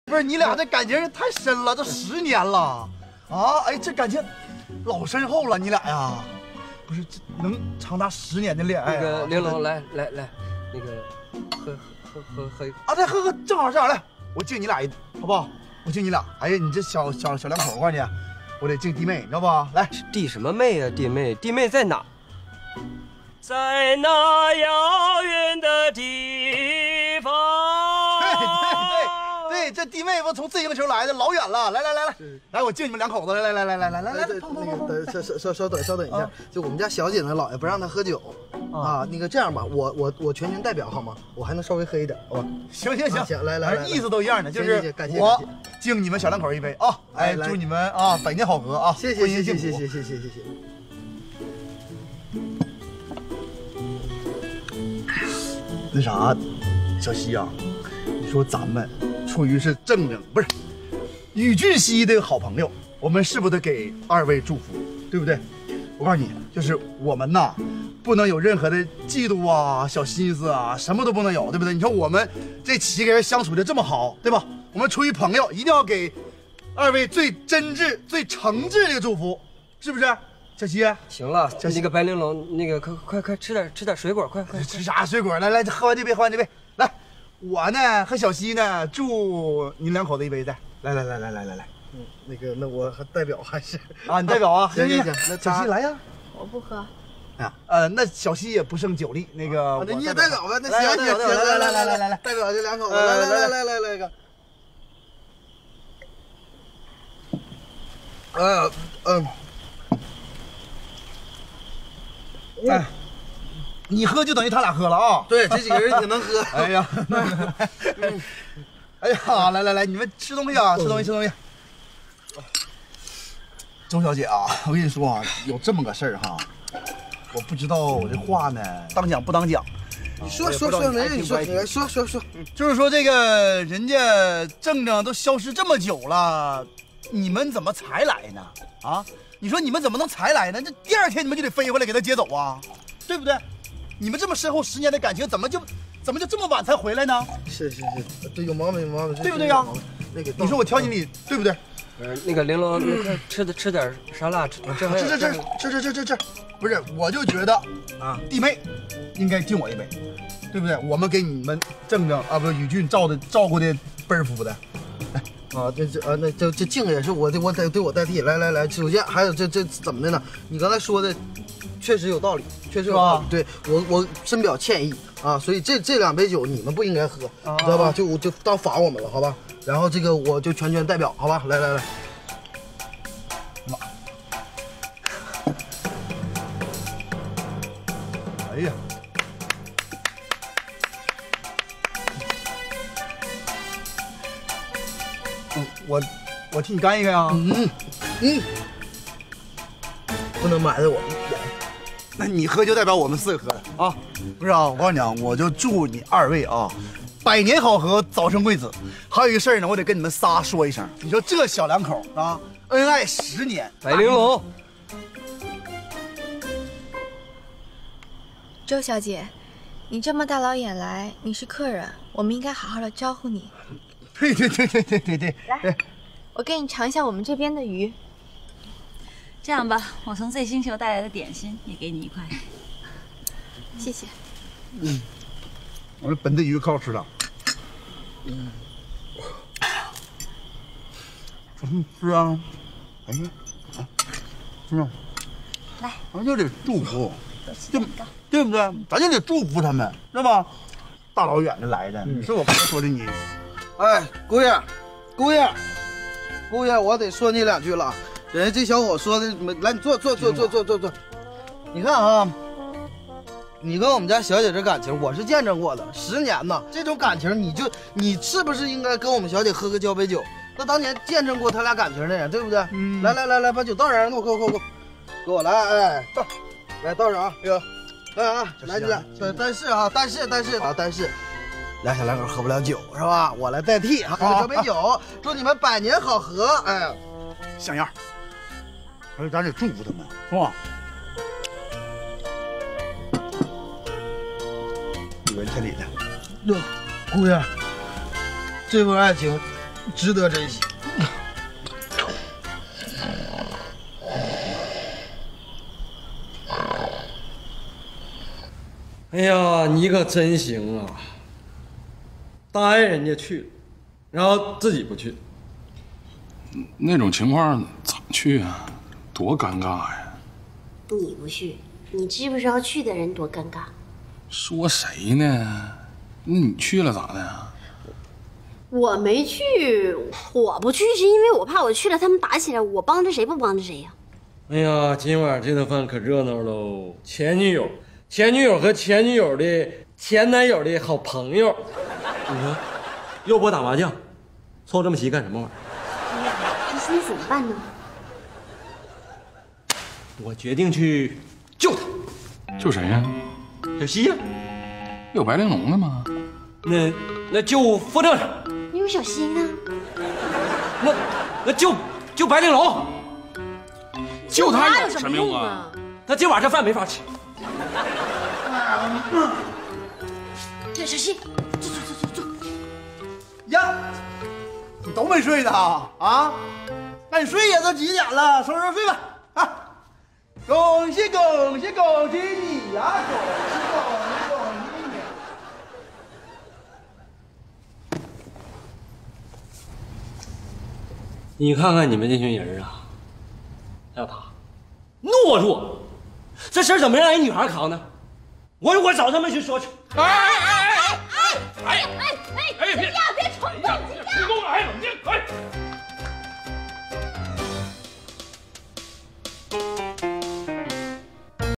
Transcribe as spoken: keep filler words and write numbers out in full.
不是你俩这感情太深了，都十年了啊！哎，这感情老深厚了，你俩呀，不是这能长达十年的恋爱、啊。 那个玲珑，来来来，那个喝喝喝喝一口啊！再喝喝，正好正好来，我敬你俩一，好不好？我敬你俩。哎呀，你这小小小两口，我告诉你，我得敬弟妹，你知道不？来， 弟什么妹啊？弟妹，弟妹在哪？在那遥远的地方。 对对对对，这弟妹不从自行车来的，老远了。来来来来，来我敬你们两口子，来来来来来来来来， 那个等稍稍稍等稍等一下，就我们家小姐呢，姥爷不让她喝酒啊。那个这样吧，我我我全权代表好吗？我还能稍微喝一点，好吧？ 行行行行，来来来， 意思都一样的，就是感谢我敬你们小两口一杯啊！哎，祝你们啊百年好合啊！ 谢谢谢谢谢谢谢谢谢谢谢。 那啥，小西啊，你说咱们出于是正正不是宇俊熙的好朋友，我们是不是得给二位祝福，对不对？我告诉你，就是我们呐，不能有任何的嫉妒啊、小心思啊，什么都不能有，对不对？你说我们这七个人相处的这么好，对吧？我们出于朋友，一定要给二位最真挚、最诚挚的祝福，是不是？小西， 行了，那个白玲珑，那个快快快吃点吃点水果，快快吃啥水果？来来，喝完这杯，喝完这杯，来，我呢和小西呢祝你两口子一杯，再来来来来来来来， 嗯，那个那我还代表还是啊，你代表啊， 行行行，那小西来呀， 我不喝。 啊，呃，那小西也不胜酒力，那个那你也代表吧，那行行行， 来来来来来来来， 代表这两口子，来来来来来来一个，哎呀，嗯。 哎，你喝就等于他俩喝了啊！ 对，这几个人挺能喝。 哎呀，哎呀，来来来，你们吃东西啊，吃东西吃东西。周小姐啊，我跟你说啊，有这么个事儿哈，我不知道我这话呢当讲不当讲。 你说说说，没你说，你来说说说。 就是说这个人家正正都消失这么久了，你们怎么才来呢？啊？你说你们怎么能才来呢？这第二天你们就得飞回来给他接走啊，对不对？你们这么深厚十年的感情，怎么就怎么就这么晚才回来呢？ 是是是，对，有毛病有毛病， 对不对呀？ 那个， 你说我挑起你，对不对？ 呃，那个玲珑，那快吃的吃点沙拉，吃吃吃吃吃吃吃吃吃，不是，我就觉得啊，弟妹应该敬我一杯，对不对？我们给你们正正啊，不，宇俊照的照顾的倍儿服的。 啊，这这啊，那这这敬也是我的，我代对我代替。来来来，首先还有这这怎么的呢？你刚才说的确实有道理，确实有道理。对我我深表歉意啊，所以这这两杯酒你们不应该喝，啊、知道吧？就就当罚我们了，好吧？然后这个我就全权代表，好吧？来来来，妈， 哎呀！我我替你干一个呀， 嗯嗯，不能埋汰我。 那你喝就代表我们四个喝了啊？不是啊，我告诉你啊，我就祝你二位啊，百年好合，早生贵子。还有一个事儿呢，我得跟你们仨说一声。你说这小两口啊，恩爱十年。 白玲珑， 周小姐，你这么大老远来，你是客人，我们应该好好的招呼你。 对对对对对对对， 来，我给你尝一下我们这边的鱼。 这样吧，我从 Z 星球带来的点心也给你一块。 谢谢。 嗯，我说本地鱼可好吃了。嗯，嗯，是啊。哎呀，啊，是啊。 来， 咱就得祝福，对对不对？咱就得祝福他们，是吧？大老远的来的，你说我刚才说的你。 哎，姑爷，姑爷，姑爷，我得说你两句了。人家这小伙说的，来，你坐坐坐坐坐坐坐。你看啊，你跟我们家小姐这感情，我是见证过的，十年呢，这种感情，你就你是不是应该跟我们小姐喝个交杯酒？那当年见证过他俩感情的人，对不对？嗯。来来来来，把酒倒上，给我给我给我给我来，哎，倒，来倒上啊，这个，来啊，来来，但是啊，但是但是啊，但是。俩小两口喝不了酒是吧？我来代替啊，喝杯酒，祝你们百年好合。哎， 像样。而且咱得祝福他们，是吧？一文千里的。 哟，姑爷，这份爱情值得珍惜。 哎呀，你可真行啊！答应人家去了，然后自己不去。 那种情况咋去啊？多尴尬呀！ 你不去，你知不知道去的人多尴尬？ 说谁呢？那你去了咋的呀？ 我没去，我不去是因为我怕我去了他们打起来，我帮着谁不帮着谁呀？ 哎呀，今晚这顿饭可热闹喽！前女友、前女友和前女友的前男友的好朋友，你说，又不打麻将，凑这么齐干什么玩意儿？ 你现在怎么办呢？ 我决定去救他。 救谁呀？ 小西呀。 有白玲珑的吗？ 那那救副队长。 你有小西呢？ 那那救救白玲珑。 救他有什么用啊？ 他今晚这饭没法吃。 这小西，坐坐坐坐坐。 呀，你都没睡呢啊？那你睡呀，都几点了？收拾睡吧啊！恭喜恭喜恭喜你呀！恭喜恭喜恭喜你！ 你看看你们这群人啊，还有他，懦弱，这事儿怎么让人女孩扛呢？我我找他们去说去。 哎哎哎哎哎哎哎！别！